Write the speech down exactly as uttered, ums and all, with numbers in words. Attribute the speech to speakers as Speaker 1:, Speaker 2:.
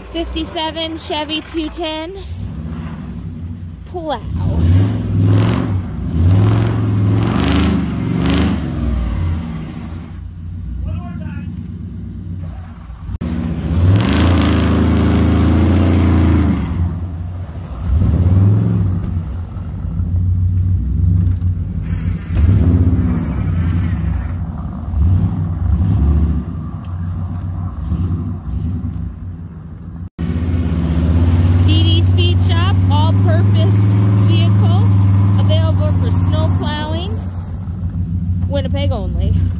Speaker 1: fifty-seven Chevy two ten Plow. All-purpose vehicle available for snow plowing, Winnipeg only.